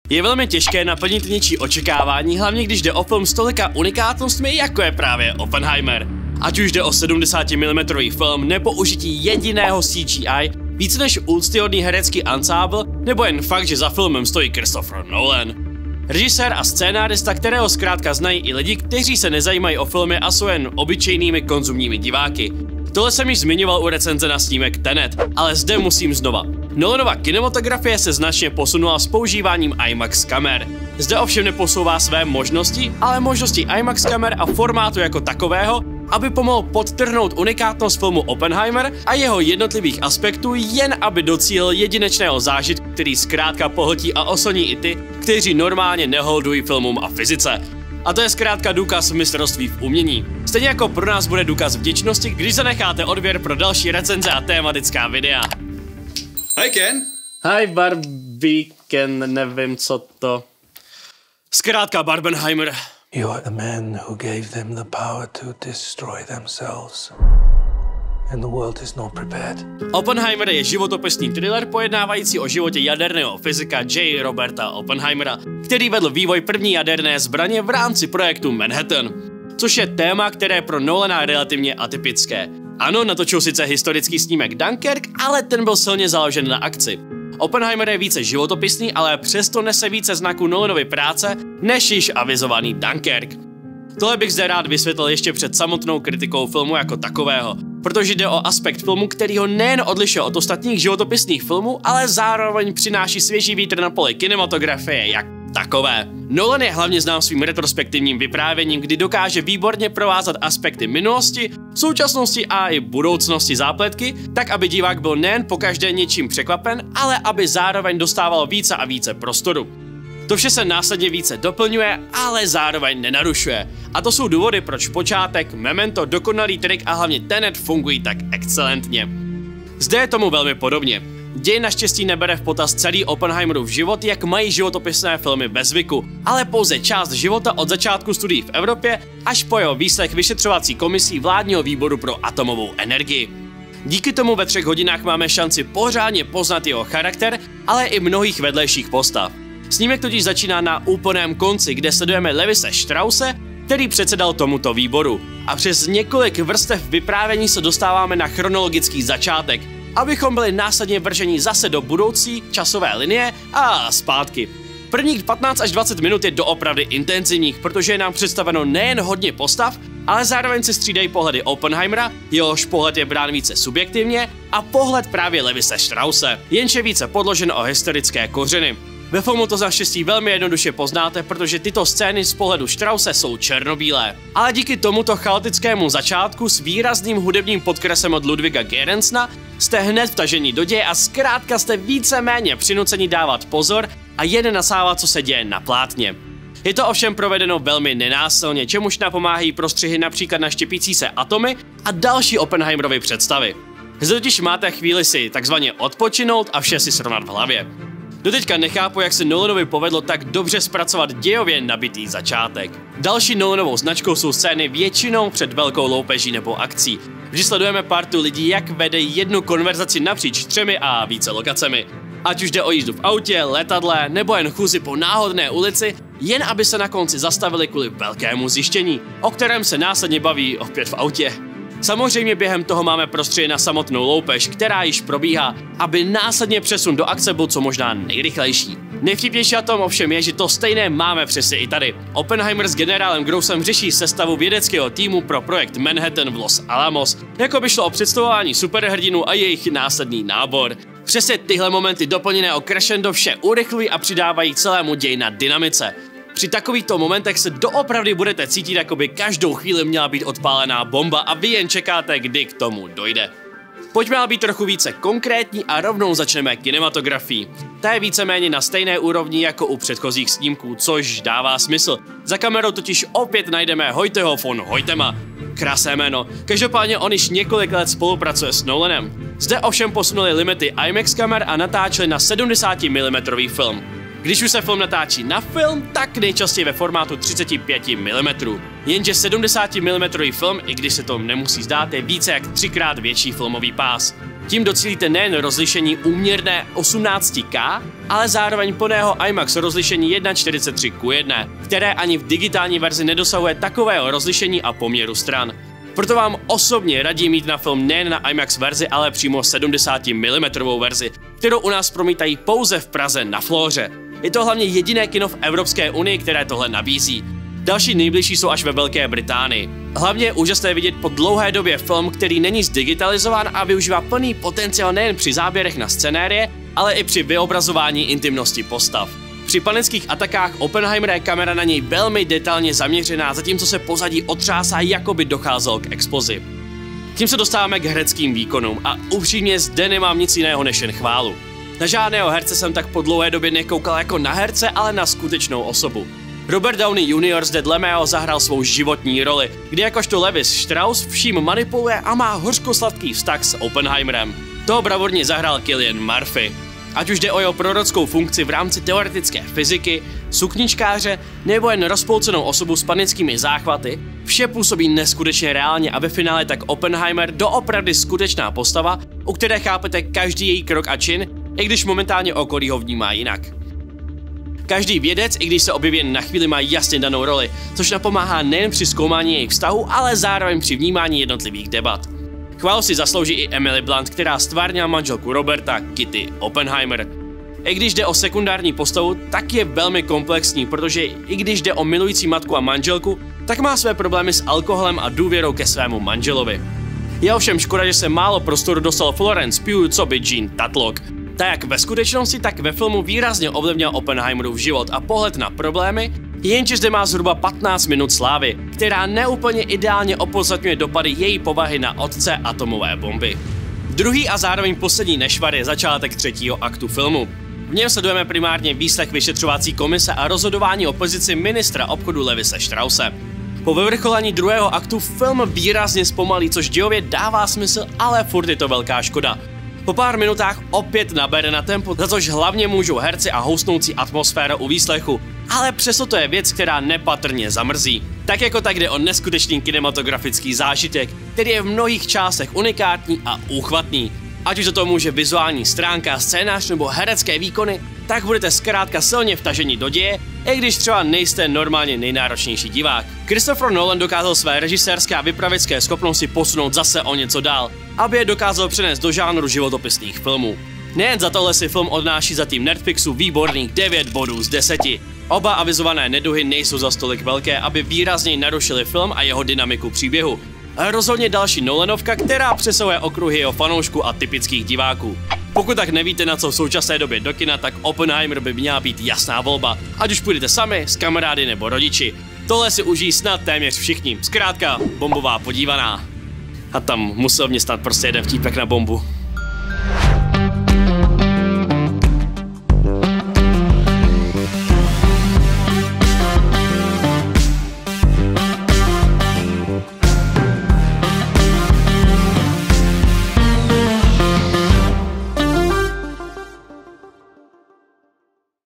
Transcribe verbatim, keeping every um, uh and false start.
Je velmi těžké naplnit něčí očekávání, hlavně když jde o film s tolika unikátnostmi, jako je právě Oppenheimer. Ať už jde o sedmdesátimilimetrový film nebo užití jediného C G I, více než úctyhodný herecký ansábl, nebo jen fakt, že za filmem stojí Christopher Nolan. Režisér a scénárista, kterého zkrátka znají i lidi, kteří se nezajímají o filmy a jsou jen obyčejnými konzumními diváky. Tohle jsem již zmiňoval u recenze na snímek Tenet, ale zde musím znova. Nolanova kinematografie se značně posunula s používáním IMAX kamer. Zde ovšem neposouvá své možnosti, ale možnosti IMAX kamer a formátu jako takového, aby pomohl podtrhnout unikátnost filmu Oppenheimer a jeho jednotlivých aspektů, jen aby docílil jedinečného zážitku, který zkrátka pohltí a oslní i ty, kteří normálně neholdují filmům a fyzice. A to je zkrátka důkaz mistrovství v umění. Stejně jako pro nás bude důkaz vděčnosti, když zanecháte odběr pro další recenze a tématická videa. Hi Ken. Hi Barbie Ken, nevím co to. Zkrátka Barbenheimer. You are the man who gave them the power to destroy themselves. And the world is not prepared. Oppenheimer je životopisný thriller pojednávající o životě jaderného fyzika J. Roberta Oppenheimera, který vedl vývoj první jaderné zbraně v rámci projektu Manhattan. Což je téma, které je pro Nolana relativně atypické. Ano, natočil sice historický snímek Dunkirk, ale ten byl silně založen na akci. Oppenheimer je více životopisný, ale přesto nese více znaků Nolanovy práce, než již avizovaný Dunkirk. Tohle bych zde rád vysvětlil ještě před samotnou kritikou filmu jako takového, protože jde o aspekt filmu, který ho nejen odlišuje od ostatních životopisných filmů, ale zároveň přináší svěží vítr na poli kinematografie jak takové. Nolan je hlavně znám svým retrospektivním vyprávěním, kdy dokáže výborně provázat aspekty minulosti, současnosti a i budoucnosti zápletky, tak aby divák byl nejen pokaždé něčím překvapen, ale aby zároveň dostával více a více prostoru. To vše se následně více doplňuje, ale zároveň nenarušuje. A to jsou důvody, proč počátek, Memento, dokonalý trik a hlavně Tenet fungují tak excelentně. Zde je tomu velmi podobně. Děj naštěstí nebere v potaz celý Oppenheimerův život, jak mají životopisné filmy ve zvyku, ale pouze část života od začátku studií v Evropě až po jeho výslech vyšetřovací komisí vládního výboru pro atomovou energii. Díky tomu ve třech hodinách máme šanci pořádně poznat jeho charakter, ale i mnohých vedlejších postav. Snímek totiž začíná na úplném konci, kde sledujeme Lewise Strausse, který předsedal tomuto výboru. A přes několik vrstev vyprávění se dostáváme na chronologický začátek, abychom byli následně vrženi zase do budoucí časové linie a zpátky. Prvních patnáct až dvacet minut je doopravdy intenzivních, protože je nám představeno nejen hodně postav, ale zároveň se střídají pohledy Oppenheimera, jehož pohled je brán více subjektivně, a pohled právě Lewise Strausse, jenž je více podložen o historické kořeny. Ve filmu to naštěstí velmi jednoduše poznáte, protože tyto scény z pohledu Strausse jsou černobílé. Ale díky tomuto chaotickému začátku s výrazným hudebním podkresem od Ludwiga Göranssona jste hned vtaženi do děje a zkrátka jste víceméně přinuceni dávat pozor a jen nasávat, co se děje na plátně. Je to ovšem provedeno velmi nenásilně, čemuž napomáhají prostřihy například na štěpící se atomy a další Oppenheimerovy představy. Zde totiž máte chvíli si takzvaně odpočinout a vše si srovnat v hlavě. Doteďka nechápu, jak se Nolanovi povedlo tak dobře zpracovat dějově nabitý začátek. Další Nolanovou značkou jsou scény většinou před velkou loupeží nebo akcí. Vždy sledujeme partu lidí, jak vede jednu konverzaci napříč třemi a více lokacemi. Ať už jde o jízdu v autě, letadle nebo jen chůzi po náhodné ulici, jen aby se na konci zastavili kvůli velkému zjištění, o kterém se následně baví opět v autě. Samozřejmě během toho máme prostředí na samotnou loupež, která již probíhá, aby následně přesun do akce byl co možná nejrychlejší. Nejvtipnější na tom ovšem je, že to stejné máme přesně i tady. Oppenheimer s generálem Grossem řeší sestavu vědeckého týmu pro projekt Manhattan v Los Alamos, jako by šlo o představování superhrdinů a jejich následný nábor. Přesně tyhle momenty doplněné o crescendo vše urychlují a přidávají celému ději na dynamice. Při takovýchto momentech se doopravdy budete cítit, jako by každou chvíli měla být odpálená bomba a vy jen čekáte, kdy k tomu dojde. Pojďme ale být trochu více konkrétní a rovnou začneme kinematografií. Ta je víceméně na stejné úrovni jako u předchozích snímků, což dává smysl. Za kamerou totiž opět najdeme Hoyteho von Hoytema. Krásné jméno. Každopádně on již několik let spolupracuje s Nolanem. Zde ovšem posunuli limity IMAX kamer a natáčeli na sedmdesátimilimetrový film. Když už se film natáčí na film, tak nejčastěji ve formátu třicet pět milimetrů. Jenže sedmdesátimilimetrový film, i když se to nemusí zdát, je více jak třikrát větší filmový pás. Tím docílíte nejen rozlišení úměrné osmnáct K, ale zároveň plného IMAX rozlišení jedna čtyřicet tři ku jedné, které ani v digitální verzi nedosahuje takového rozlišení a poměru stran. Proto vám osobně radím mít na film nejen na IMAX verzi, ale přímo sedmdesát milimetrů verzi, kterou u nás promítají pouze v Praze na Flóře. Je to hlavně jediné kino v Evropské unii, které tohle nabízí. Další nejbližší jsou až ve Velké Británii. Hlavně je úžasné vidět po dlouhé době film, který není zdigitalizován a využívá plný potenciál nejen při záběrech na scenérie, ale i při vyobrazování intimnosti postav. Při panických atakách Oppenheimera je kamera na něj velmi detailně zaměřená, zatímco se pozadí otřásá, jako by docházelo k explozi. Tím se dostáváme k hereckým výkonům a upřímně zde nemám nic jiného než jen chválu. Na žádného herce jsem tak po dlouhé době nekoukal jako na herce, ale na skutečnou osobu. Robert Downey junior zde dle mého zahrál svou životní roli, kdy jakožto Levi Strauss vším manipuluje a má hořkosladký vztah s Oppenheimerem. Toho bravurně zahrál Cillian Murphy. Ať už jde o jeho prorockou funkci v rámci teoretické fyziky, sukničkáře nebo jen rozpolcenou osobu s panickými záchvaty, vše působí neskutečně reálně a ve finále tak Oppenheimer doopravdy skutečná postava, u které chápete každý její krok a čin, i když momentálně okolí ho vnímá jinak. Každý vědec, i když se objeví jen na chvíli, má jasně danou roli, což napomáhá nejen při zkoumání jejich vztahu, ale zároveň při vnímání jednotlivých debat. Chválu si zaslouží i Emily Blunt, která stvárnila manželku Roberta, Kitty Oppenheimer. I když jde o sekundární postavu, tak je velmi komplexní, protože i když jde o milující matku a manželku, tak má své problémy s alkoholem a důvěrou ke svému manželovi. Je ovšem škoda, že se málo prostoru dostal Florence Pugh, co by Jean Tatlock. Ta jak ve skutečnosti, tak ve filmu výrazně ovlivnil Oppenheimerův život a pohled na problémy, jenže zde má zhruba patnáct minut slávy, která neúplně ideálně opodstatňuje dopady její povahy na otce atomové bomby. Druhý a zároveň poslední nešvar je začátek třetího aktu filmu. V něm sledujeme primárně výslech vyšetřovací komise a rozhodování o pozici ministra obchodu Levise Strausse. Po vyvrcholení druhého aktu film výrazně zpomalí, což dějově dává smysl, ale furt je to velká škoda. Po pár minutách opět nabere na tempo, za což hlavně můžou herci a houstnoucí atmosféra u výslechu, ale přesto to je věc, která nepatrně zamrzí. Tak jako tak jde o neskutečný kinematografický zážitek, který je v mnohých částech unikátní a úchvatný. Ať už za to může vizuální stránka, scénář nebo herecké výkony, tak budete zkrátka silně vtaženi do děje, i když třeba nejste normálně nejnáročnější divák. Christopher Nolan dokázal své režisérské a vypravěcké schopnosti posunout zase o něco dál, aby je dokázal přenést do žánru životopisných filmů. Nejen za tohle si film odnáší za tým Netflixu výborných devět bodů z deseti. Oba avizované neduhy nejsou za tolik velké, aby výrazněji narušili film a jeho dynamiku příběhu. Ale rozhodně další Nolanovka, která přesahuje okruhy jeho fanoušků a typických diváků. Pokud tak nevíte, na co v současné době do kina, tak Oppenheimer by měla být jasná volba, ať už půjdete sami, s kamarády nebo rodiči. Tohle si užijí snad téměř všichni, zkrátka bombová podívaná. A tam musel mě stát prostě jeden vtípek na bombu.